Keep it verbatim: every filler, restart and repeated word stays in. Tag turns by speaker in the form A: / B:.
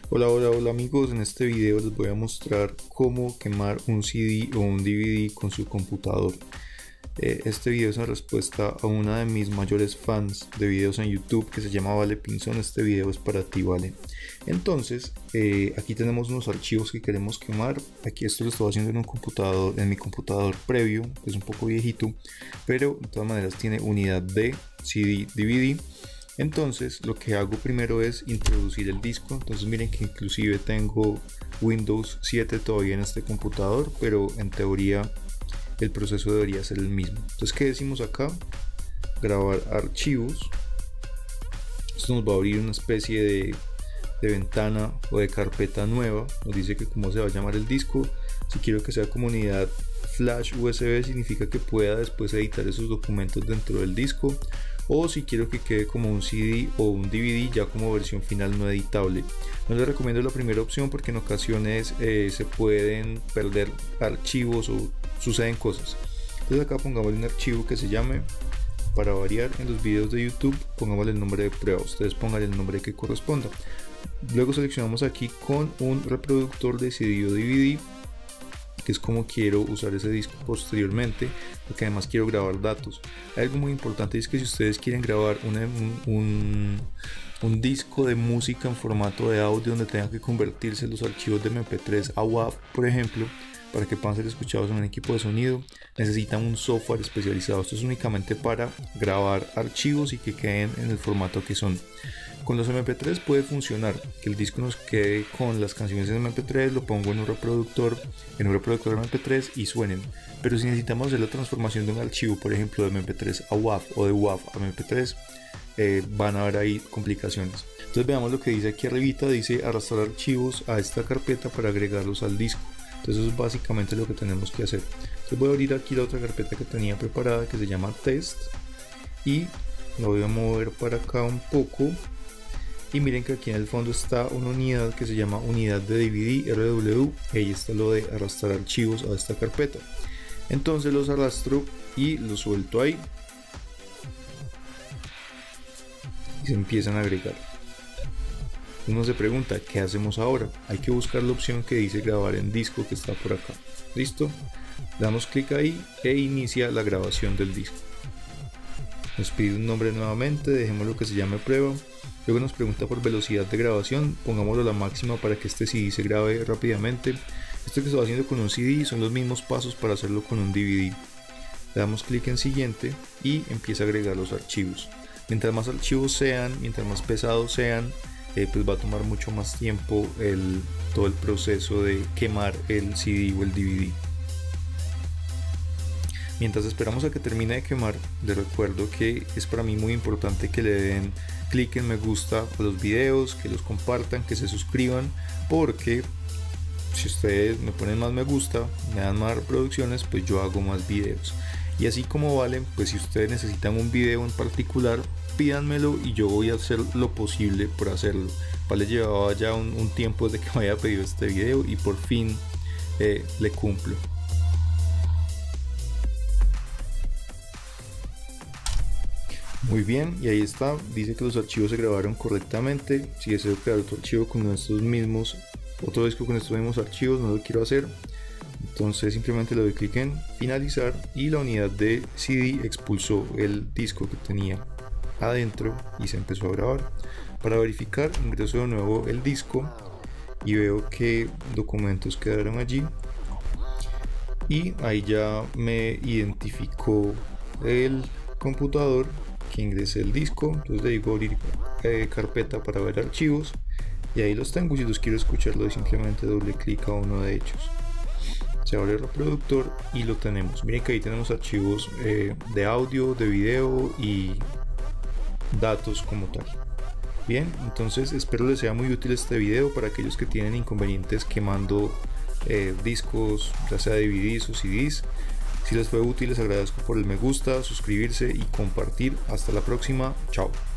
A: Hola, hola, hola amigos, en este video les voy a mostrar cómo quemar un C D o un D V D con su computador. Eh, este video es una respuesta a una de mis mayores fans de videos en YouTube que se llama Vale Pinzón. Este video es para ti, Vale. Entonces, eh, aquí tenemos unos archivos que queremos quemar. Aquí esto lo estoy haciendo en un computador, en mi computador previo, que es un poco viejito, pero de todas maneras tiene unidad de C D, D V D. Entonces lo que hago primero es introducir el disco. Entonces miren que inclusive tengo Windows siete todavía en este computador, pero en teoría el proceso debería ser el mismo. Entonces, ¿qué decimos acá? Grabar archivos. Esto nos va a abrir una especie de, de ventana o de carpeta nueva. Nos dice que cómo se va a llamar el disco. Si quiero que sea como unidad flash U S B, significa que pueda después editar esos documentos dentro del disco, o si quiero que quede como un C D o un D V D ya como versión final no editable. No les recomiendo la primera opción porque en ocasiones eh, se pueden perder archivos o suceden cosas. Entonces acá pongamos un archivo que se llame, para variar en los videos de YouTube, pongamos el nombre de prueba, ustedes pongan el nombre que corresponda. Luego seleccionamos aquí con un reproductor de C D o D V D, que es como quiero usar ese disco posteriormente, porque además quiero grabar datos. Hay algo muy importante, es que si ustedes quieren grabar una, un, un, un disco de música en formato de audio donde tengan que convertirse los archivos de M P tres a W A V, por ejemplo, para que puedan ser escuchados en un equipo de sonido, necesitan un software especializado. Esto es únicamente para grabar archivos y que queden en el formato que son. Con los M P tres puede funcionar, que el disco nos quede con las canciones en M P tres, lo pongo en un reproductor, en un reproductor M P tres y suenen. Pero si necesitamos hacer la transformación de un archivo, por ejemplo de M P tres a W A V o de W A V a M P tres, eh, van a haber ahí complicaciones. Entonces veamos lo que dice aquí arribita, dice arrastrar archivos a esta carpeta para agregarlos al disco. Entonces eso es básicamente lo que tenemos que hacer. Entonces voy a abrir aquí la otra carpeta que tenía preparada, que se llama test, y lo voy a mover para acá un poco. Y miren que aquí en el fondo está una unidad que se llama unidad de D V D R W, y ahí está lo de arrastrar archivos a esta carpeta. Entonces los arrastro y los suelto ahí y se empiezan a agregar. Uno se pregunta, ¿qué hacemos ahora? Hay que buscar la opción que dice grabar en disco, que está por acá. ¿Listo? Damos clic ahí e inicia la grabación del disco. Nos pide un nombre nuevamente, dejemos lo que se llame prueba. Luego nos pregunta por velocidad de grabación, pongámoslo a la máxima para que este C D se grabe rápidamente. Esto que estoy haciendo con un C D son los mismos pasos para hacerlo con un D V D. Le damos clic en siguiente y empieza a agregar los archivos. Mientras más archivos sean, mientras más pesados sean, eh, pues va a tomar mucho más tiempo el, todo el proceso de quemar el C D o el D V D. Mientras esperamos a que termine de quemar, les recuerdo que es para mí muy importante que le den clic en me gusta a los videos, que los compartan, que se suscriban, porque si ustedes me ponen más me gusta, me dan más reproducciones, pues yo hago más videos. Y así como Vale, pues si ustedes necesitan un video en particular, pídanmelo y yo voy a hacer lo posible por hacerlo. Vale llevaba ya un, un tiempo desde que me había pedido este video y por fin eh, le cumplo. Muy bien, y ahí está, dice que los archivos se grabaron correctamente. Si deseo crear otro archivo con estos mismos, otro disco con estos mismos archivos, no lo quiero hacer. Entonces simplemente le doy clic en finalizar y la unidad de C D expulsó el disco que tenía adentro y se empezó a grabar. Para verificar, ingreso de nuevo el disco y veo que documentos quedaron allí. Y ahí ya me identificó el computador que ingresé el disco. Entonces le digo abrir eh, carpeta para ver archivos y ahí los tengo. Si los quiero escuchar, le doy simplemente doble clic a uno de ellos, se abre el reproductor y lo tenemos. Miren que ahí tenemos archivos eh, de audio, de video y datos como tal. Bien, entonces espero les sea muy útil este video para aquellos que tienen inconvenientes quemando eh, discos, ya sea D V Ds o C Ds. Si les fue útil, les agradezco por el me gusta, suscribirse y compartir. Hasta la próxima. Chao.